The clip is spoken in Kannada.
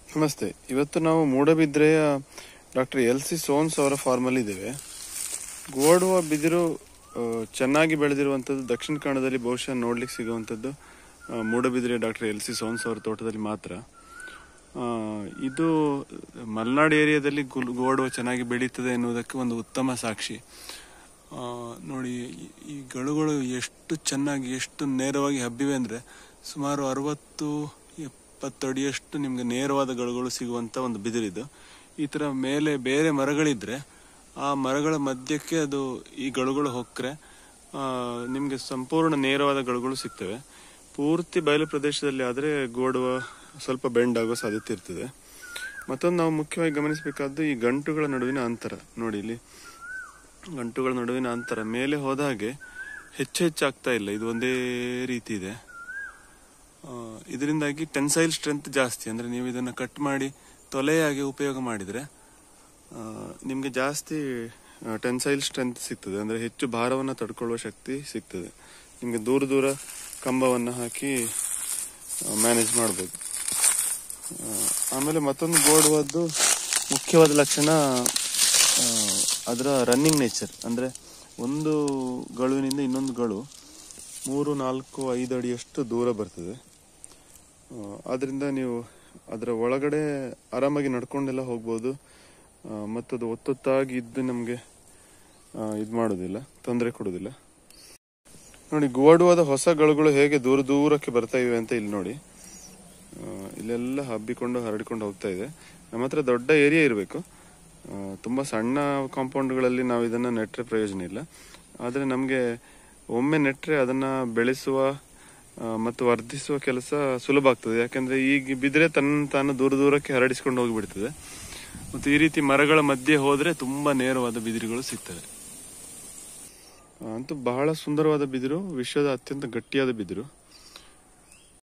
ನಮಸ್ತೆ. ಇವತ್ತು ನಾವು ಮೂಡಬಿದ್ರೆಯ ಡಾಕ್ಟರ್ LC ಸೋನ್ಸ್ ಅವರ ಫಾರ್ಮಲ್ಲಿ ಇದ್ದೇವೆ. ಗೋಡುವ ಬಿದಿರು ಚೆನ್ನಾಗಿ ಬೆಳೆದಿರುವಂಥದ್ದು ದಕ್ಷಿಣ ಕನ್ನಡದಲ್ಲಿ ಬಹುಶಃ ನೋಡ್ಲಿಕ್ಕೆ ಸಿಗುವಂಥದ್ದು ಮೂಡಬಿದ್ರೆಯ ಡಾಕ್ಟರ್ LC ಸೋನ್ಸ್ ಅವರ ತೋಟದಲ್ಲಿ ಮಾತ್ರ. ಇದು ಮಲೆನಾಡು ಏರಿಯಾದಲ್ಲಿ ಗೋಡುವ ಚೆನ್ನಾಗಿ ಬೆಳೀತದೆ ಎನ್ನುವುದಕ್ಕೆ ಒಂದು ಉತ್ತಮ ಸಾಕ್ಷಿ. ನೋಡಿ, ಈ ಗಳುಗಳು ಎಷ್ಟು ಚೆನ್ನಾಗಿ ಎಷ್ಟು ನೇರವಾಗಿ ಹಬ್ಬಿವೆ ಅಂದರೆ ಸುಮಾರು 60-70 ಅಡಿಯಷ್ಟು ನಿಮ್ಗೆ ನೇರವಾದ ಗಳುಗಳು ಸಿಗುವಂತ ಒಂದು ಬಿದಿರಿದು. ಈ ತರ ಮೇಲೆ ಬೇರೆ ಮರಗಳಿದ್ರೆ ಆ ಮರಗಳ ಮಧ್ಯಕ್ಕೆ ಅದು ಈ ಗಳುಗಳು ಹೊಕ್ಕರೆ ನಿಮ್ಗೆ ಸಂಪೂರ್ಣ ನೇರವಾದ ಗಳುಗಳು ಸಿಗ್ತವೆ. ಪೂರ್ತಿ ಬಯಲು ಪ್ರದೇಶದಲ್ಲಿ ಆದ್ರೆ ಗೋಡುವ ಸ್ವಲ್ಪ ಬೆಂಡ್ ಆಗೋ ಸಾಧ್ಯತೆ ಇರ್ತದೆ. ಮತ್ತೊಂದು ನಾವು ಮುಖ್ಯವಾಗಿ ಗಮನಿಸಬೇಕಾದ್ದು ಈ ಗಂಟುಗಳ ನಡುವಿನ ಅಂತರ. ನೋಡಿ, ಇಲ್ಲಿ ಗಂಟುಗಳ ನಡುವಿನ ಅಂತರ ಮೇಲೆ ಹೋದ ಹಾಗೆ ಹೆಚ್ಚಾಗ್ತಾ ಇಲ್ಲ, ಇದು ಒಂದೇ ರೀತಿ ಇದೆ. ಇದರಿಂದಾಗಿ ಟೆನ್ಸೈಲ್ ಸ್ಟ್ರೆಂತ್ ಜಾಸ್ತಿ. ಅಂದ್ರೆ ನೀವು ಇದನ್ನ ಕಟ್ ಮಾಡಿ ತೊಲೆಯಾಗಿ ಉಪಯೋಗ ಮಾಡಿದ್ರೆ ನಿಮ್ಗೆ ಜಾಸ್ತಿ ಟೆನ್ಸೈಲ್ ಸ್ಟ್ರೆಂತ್ ಸಿಗ್ತದೆ. ಅಂದ್ರೆ ಹೆಚ್ಚು ಭಾರವನ್ನು ತಡ್ಕೊಳ್ಳುವ ಶಕ್ತಿ ಸಿಗ್ತದೆ. ನಿಮ್ಗೆ ದೂರ ಕಂಬವನ್ನು ಹಾಕಿ ಮ್ಯಾನೇಜ್ ಮಾಡ್ಬೋದು. ಆಮೇಲೆ ಮತ್ತೊಂದು ಗೋಡುವದ್ದು ಮುಖ್ಯವಾದ ಲಕ್ಷಣ ಅದರ ರನ್ನಿಂಗ್ ನೇಚರ್. ಅಂದ್ರೆ ಒಂದು ಗಳುವಿನಿಂದ ಇನ್ನೊಂದು ಗಳು 3-4-5 ಅಡಿಯಷ್ಟು ದೂರ ಬರ್ತದೆ. ಆದ್ರಿಂದ ನೀವು ಅದರ ಒಳಗಡೆ ಆರಾಮಾಗಿ ನಡ್ಕೊಂಡೆಲ್ಲ ಹೋಗ್ಬೋದು. ಮತ್ತದು ಒತ್ತೊತ್ತಾಗಿ ಇದ್ದು ನಮ್ಗೆ ಇದು ಮಾಡೋದಿಲ್ಲ, ತೊಂದರೆ ಕೊಡೋದಿಲ್ಲ. ನೋಡಿ, ಗೋಡುವಾದ ಹೊಸ ಗಳುಗಳು ಹೇಗೆ ದೂರಕ್ಕೆ ಬರ್ತಾ ಇವೆ ಅಂತ ಇಲ್ಲಿ ನೋಡಿ. ಇಲ್ಲೆಲ್ಲ ಹಬ್ಬಿಕೊಂಡು ಹರಡಿಕೊಂಡು ಹೋಗ್ತಾ ಇದೆ. ನಮ್ಮ ಹತ್ರ ದೊಡ್ಡ ಏರಿಯಾ ಇರಬೇಕು. ತುಂಬಾ ಸಣ್ಣ ಕಾಂಪೌಂಡ್ಗಳಲ್ಲಿ ನಾವು ಇದನ್ನ ನೆಟ್ರೆ ಪ್ರಯೋಜನ ಇಲ್ಲ. ಆದ್ರೆ ನಮ್ಗೆ ಒಮ್ಮೆ ನೆಟ್ರೆ ಅದನ್ನ ಬೆಳೆಸುವ ಮತ್ತು ವರ್ಧಿಸುವ ಕೆಲಸ ಸುಲಭ ಆಗ್ತದೆ. ಯಾಕಂದ್ರೆ ಈಗ ಬಿದ್ರೆ ತಾನು ದೂರಕ್ಕೆ ಹರಡಿಸಿಕೊಂಡು ಹೋಗಿಬಿಡ್ತದೆ. ಮತ್ತು ಈ ರೀತಿ ಮರಗಳ ಮಧ್ಯೆ ಹೋದ್ರೆ ತುಂಬಾ ನೇರವಾದ ಬಿದಿರುಗಳು ಸಿಗ್ತವೆ. ಅಂತೂ ಬಹಳ ಸುಂದರವಾದ ಬಿದಿರು, ವಿಶ್ವದ ಅತ್ಯಂತ ಗಟ್ಟಿಯಾದ ಬಿದಿರು.